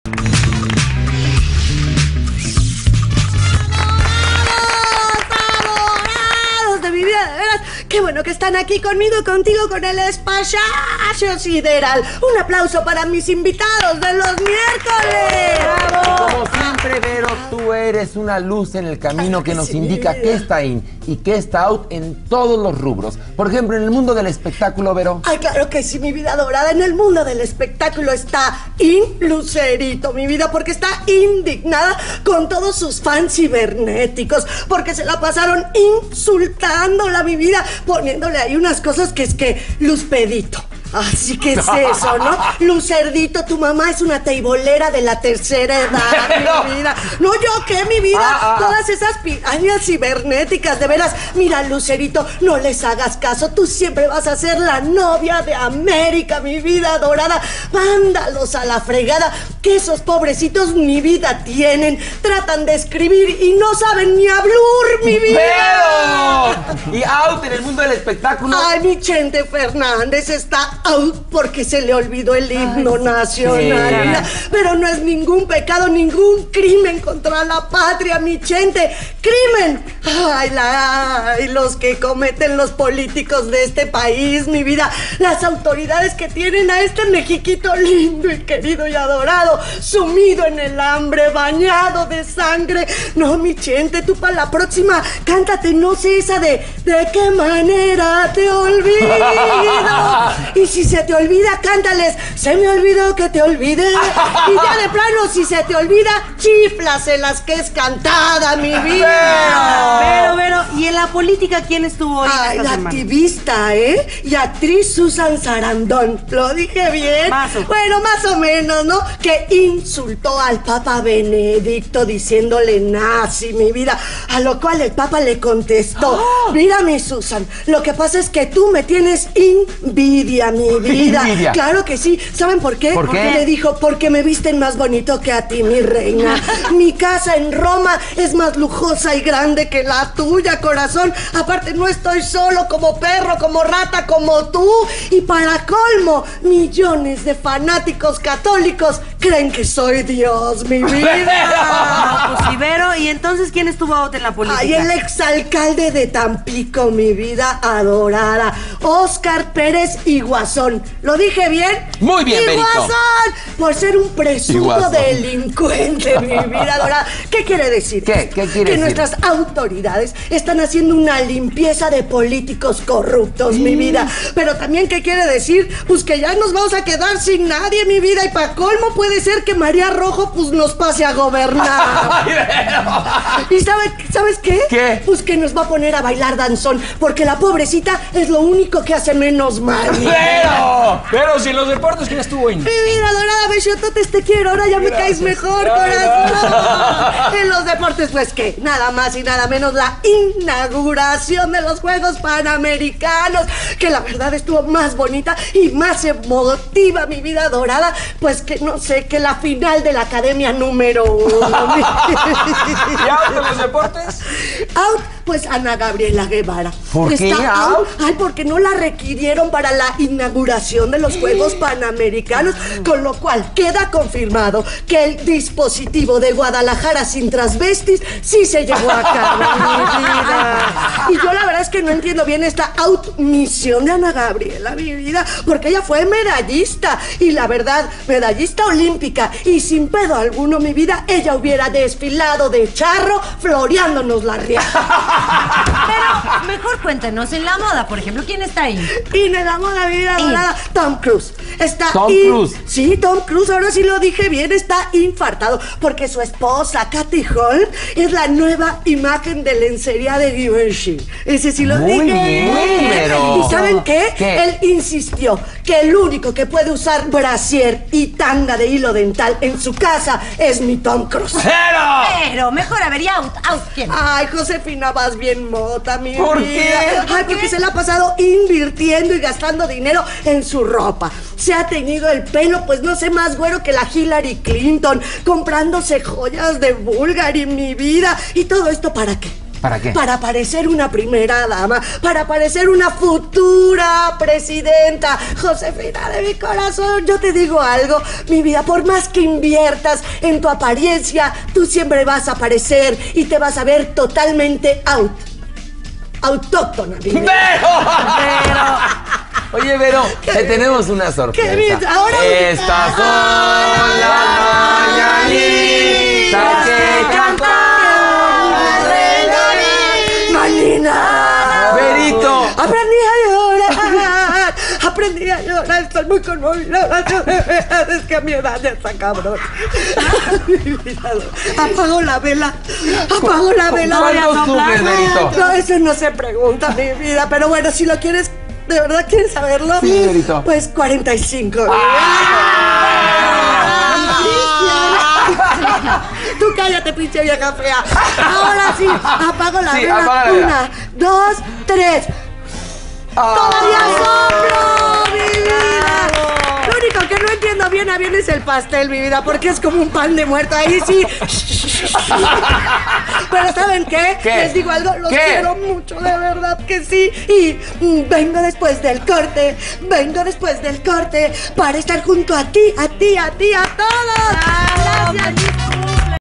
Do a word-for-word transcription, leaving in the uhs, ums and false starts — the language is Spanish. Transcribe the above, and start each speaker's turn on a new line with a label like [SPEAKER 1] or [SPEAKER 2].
[SPEAKER 1] Qué bueno que están aquí conmigo, contigo, con el espacio sideral. Un aplauso para mis invitados de los miércoles.
[SPEAKER 2] ¡Bravo! Como siempre, Vero, tú eres una luz en el camino que nos sí. indica qué está in y qué está out en todos los rubros. Por ejemplo, en el mundo del espectáculo, Vero.
[SPEAKER 1] Ay, claro que sí, mi vida dorada. En el mundo del espectáculo está in Lucerito, mi vida, porque está indignada con todos sus fans cibernéticos, porque se la pasaron insultándola, mi vida, poniéndole ahí unas cosas que es que Luzpedito. Así que es eso, ¿no? Lucerdito, tu mamá es una teibolera de la tercera edad, mi vida. No, ¿yo qué, mi vida? Ah, ah. Todas esas pirañas cibernéticas, de veras. Mira, Lucerito, no les hagas caso. Tú siempre vas a ser la novia de América, mi vida dorada. Mándalos a la fregada, que esos pobrecitos ni vida tienen. Tratan de escribir y no saben ni hablar, mi vida.
[SPEAKER 2] ¡Pero! Y out en el mundo del espectáculo.
[SPEAKER 1] Ay, mi Chente Fernández está out porque se le olvidó el himno Ay, nacional. Sí. Pero no es ningún pecado, ningún crimen contra la patria, mi Chente. ¡Crimen! Ay, la, ay, los que cometen los políticos de este país, mi vida. Las autoridades que tienen a este mexiquito lindo y querido y adorado, sumido en el hambre, bañado de sangre. No, mi Chente, tú para la próxima, cántate, no sé, esa de ¿de qué manera te olvido? Y si se te olvida, cántales, se me olvidó que te olvidé. Y ya de plano, si se te olvida, chíflaselas, que es cantada, mi vida.
[SPEAKER 3] Pero, pero, ¿y en la política quién estuvo hoy?
[SPEAKER 1] Ay, la semana? Activista, ¿eh? Y actriz Susan Sarandon. ¿Lo dije bien?
[SPEAKER 3] Más o...
[SPEAKER 1] Bueno, más o menos, ¿no? Que insultó al Papa Benedicto diciéndole nazi, mi vida. A lo cual el Papa le contestó, oh. Mira, mi Susan, lo que pasa es que tú me tienes envidia, mi vida. Envidia. Claro que sí. ¿Saben por qué?
[SPEAKER 2] ¿Por qué?
[SPEAKER 1] Porque le dijo, porque me visten más bonito que a ti, mi reina. Mi casa en Roma es más lujosa y grande que la tuya, corazón. Aparte, no estoy solo como perro, como rata, como tú. Y para colmo, millones de fanáticos católicos creen que soy Dios, mi vida.
[SPEAKER 3] No, pues Ibero, ¿y entonces quién estuvo out en la política?
[SPEAKER 1] Ay, el exalcalde de Tampico, mi vida adorada, Óscar Pérez Iguazón. ¿Lo dije bien?
[SPEAKER 2] Muy bien,
[SPEAKER 1] Iguazón,
[SPEAKER 2] Berito.
[SPEAKER 1] Por ser un presunto Iguazón. delincuente, mi vida adorada. ¿Qué quiere decir?
[SPEAKER 2] ¿Qué? ¿Qué quiere
[SPEAKER 1] que
[SPEAKER 2] decir?
[SPEAKER 1] nuestras autoridades están haciendo una limpieza de políticos corruptos, mm. mi vida. Pero también, ¿qué quiere decir? Pues que ya nos vamos a quedar sin nadie, mi vida. Y para colmo puede ser que María Rojo pues nos pase a gobernar. ¿Y sabe, sabes qué?
[SPEAKER 2] ¿Qué?
[SPEAKER 1] Pues que nos va a poner a bailar danzón, porque la pobrecita es lo único que hace menos mal.
[SPEAKER 4] Pero, pero si en los deportes, ¿quién estuvo en?
[SPEAKER 1] Mi vida dorada, Bechototes, te quiero, ahora ya me Gracias. caes mejor, corazón. En los deportes, pues qué, nada más y nada menos la inauguración de los Juegos Panamericanos, que la verdad estuvo más bonita y más emotiva, mi vida dorada, pues que no sé, que la final de la academia número uno.
[SPEAKER 4] ¿Y out en los deportes?
[SPEAKER 1] Out, pues Ana Gabriela Guevara.
[SPEAKER 2] ¿Por qué out?
[SPEAKER 1] Ay, porque no la requirieron para la inauguración de los Juegos Panamericanos, con lo cual queda confirmado que el dispositivo de Guadalajara sin transvestis sí se llevó a cabo, mi vida. Y yo la verdad es que no entiendo bien esta outmisión de Ana Gabriela, mi vida, porque ella fue medallista, y la verdad, medallista olímpica, y sin pedo alguno, mi vida, ella hubiera desfilado de charro floreándonos la riata.
[SPEAKER 3] Pero mejor cuéntenos, en la moda, por ejemplo, ¿quién está ahí?
[SPEAKER 1] Y en la moda, mi vida dorada, Tom Cruise. Está
[SPEAKER 2] Tom
[SPEAKER 1] in...
[SPEAKER 2] Cruise.
[SPEAKER 1] Sí, Tom Cruise, ahora sí lo dije bien, está infartado, porque su esposa, Kathy Holmes, es la nueva imagen de lencería de Givenchy. Ese sí lo
[SPEAKER 2] Muy
[SPEAKER 1] dije
[SPEAKER 2] bien,
[SPEAKER 1] bien.
[SPEAKER 2] pero...
[SPEAKER 1] ¿Y saben qué?
[SPEAKER 2] ¿Qué?
[SPEAKER 1] Él insistió que el único que puede usar brasier y tanga de hilo dental en su casa es mi Tom Cruise.
[SPEAKER 2] ¡Pero!
[SPEAKER 3] Pero mejor, a ver, y out, out, ¿quién?
[SPEAKER 1] Ay, Josefina, vas bien mota, mi
[SPEAKER 2] ¿Por
[SPEAKER 1] vida.
[SPEAKER 2] qué?
[SPEAKER 1] Ay, porque se la ha pasado invirtiendo y gastando dinero en su ropa. Se ha teñido el pelo, pues no sé, más güero que la Hillary Clinton, comprándose joyas de Bulgari, mi vida. ¿Y todo esto para qué?
[SPEAKER 2] ¿Para qué?
[SPEAKER 1] Para parecer una primera dama, para parecer una futura presidenta. Josefina de mi corazón, yo te digo algo, mi vida, por más que inviertas en tu apariencia, tú siempre vas a parecer y te vas a ver totalmente out. Autóctona, mi vida.
[SPEAKER 2] ¡Vero! Oye, Vero, te tenemos una sorpresa.
[SPEAKER 1] ¡Qué bien! Ahora
[SPEAKER 2] Estas son las mañanitas que cantamos.
[SPEAKER 1] ¡Manina!
[SPEAKER 2] ¡Verito!
[SPEAKER 1] Aprendí a llorar, aprendí a llorar, estoy muy conmovida. Es que a mi edad ya está cabrón. Apago la vela, apago la vela.
[SPEAKER 2] ¿Cuánto sufres, Verito?
[SPEAKER 1] No, eso no se pregunta, mi vida, pero bueno, si lo quieres, ¿de verdad quieres saberlo?
[SPEAKER 2] Sí, Verito.
[SPEAKER 1] Pues cuarenta y cinco. Tú cállate, pinche vieja fea. Ahora sí, apago la
[SPEAKER 2] Sí,
[SPEAKER 1] vela.
[SPEAKER 2] apaga la vela.
[SPEAKER 1] Una, dos, tres. ¡Todavía soplo, mi vida! Lo único que no entiendo bien a bien es el pastel, mi vida, porque es como un pan de muerto. Ahí sí. Pero ¿saben qué?
[SPEAKER 2] ¿Qué?
[SPEAKER 1] Les digo algo, los
[SPEAKER 2] ¿Qué?
[SPEAKER 1] quiero mucho, de verdad que sí. Y mm, vengo después del corte, vengo después del corte para estar junto a ti, a ti, a ti, a todos. Gracias.